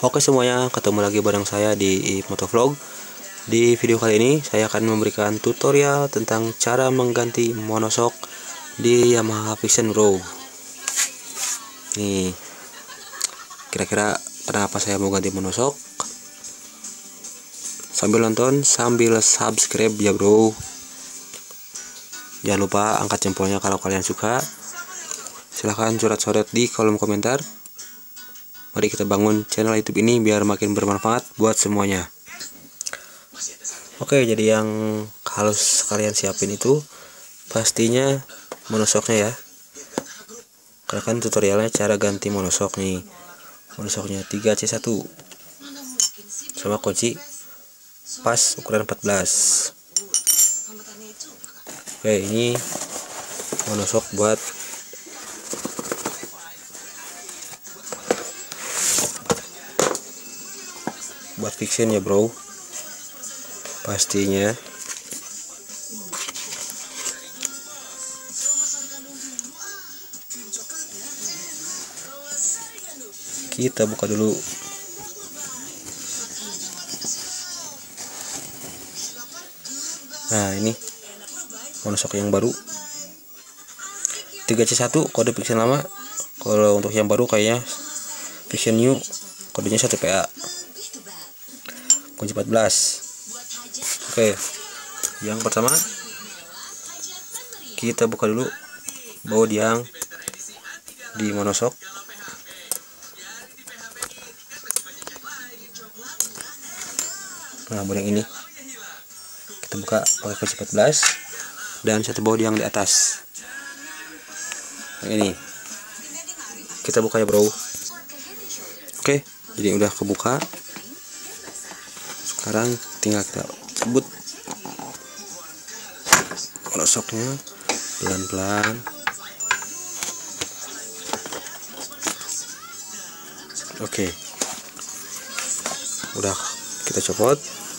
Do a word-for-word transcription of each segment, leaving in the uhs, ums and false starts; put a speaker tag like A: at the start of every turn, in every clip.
A: Oke semuanya, ketemu lagi bareng saya di Motovlog. Di video kali ini saya akan memberikan tutorial tentang cara mengganti monoshock di Yamaha Vision bro. Nih, kira-kira kenapa saya mau ganti monoshock? Sambil nonton, sambil subscribe ya bro. Jangan lupa angkat jempolnya kalau kalian suka. Silahkan coret-coret di kolom komentar. Mari kita bangun channel YouTube ini biar makin bermanfaat buat semuanya. Oke, jadi yang harus kalian siapin itu pastinya monoshocknya ya. Karena kan tutorialnya cara ganti monoshock nih. Monoshocknya tiga C satu sama kunci pas ukuran empat belas. Oke, ini monoshock buat buat Vision ya bro, pastinya. Kita buka dulu. Nah, ini monoshock yang baru tiga C satu, kode Vision lama. Kalau untuk yang baru kayaknya Vision New, kodenya satu P A, kunci empat belas. Oke, yang pertama kita buka dulu baut yang di monoshock. Nah, baut yang ini kita buka pakai kunci empat belas dan satu baut yang di atas. Yang ini kita buka ya bro. Oke, jadi udah kebuka. Sekarang tinggal kita cabut monoshocknya pelan-pelan. Oke, udah kita copot.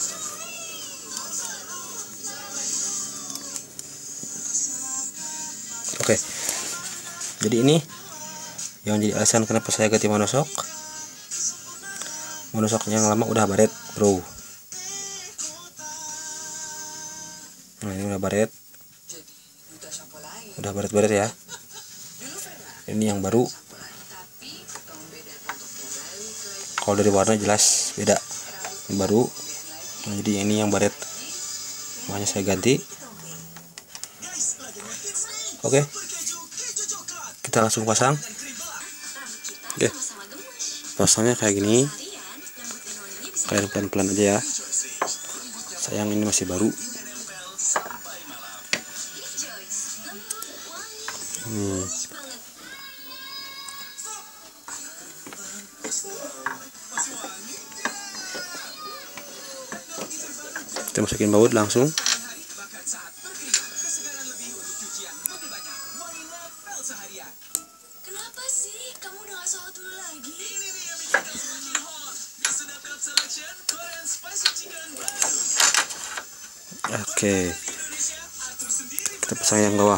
A: Oke, jadi ini yang jadi alasan kenapa saya ganti monoshock. Monoshock yang lama udah baret bro. Nah, ini udah baret, udah baret-baret ya. Ini yang baru. Kalau dari warna jelas beda, ini baru. Nah, jadi ini yang baret, makanya saya ganti. Oke, kita langsung pasang. Oke, pasangnya kayak gini. Kalian pelan-pelan aja ya, sayang ini masih baru. Hmm. Kita masukin baut langsung.
B: Kenapa sih kamu udah gak sholat dulu lagi?
A: Oke, kita pasang yang bawah.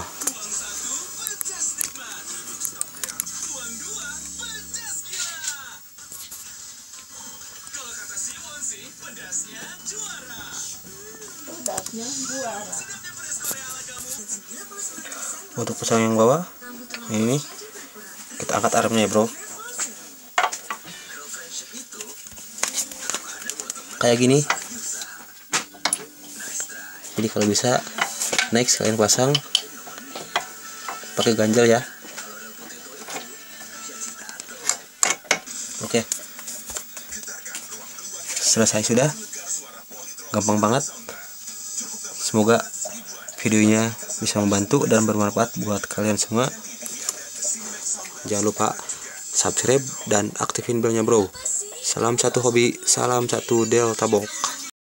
A: Untuk pasang yang bawah ini kita angkat armnya ya bro, kayak gini. Jadi kalau bisa next kalian pasang pakai ganjel ya. Oke, selesai sudah, gampang banget. Semoga videonya bisa membantu dan bermanfaat buat kalian semua. Jangan lupa subscribe dan aktifin belnya bro. Salam satu hobi, salam satu Delta Box.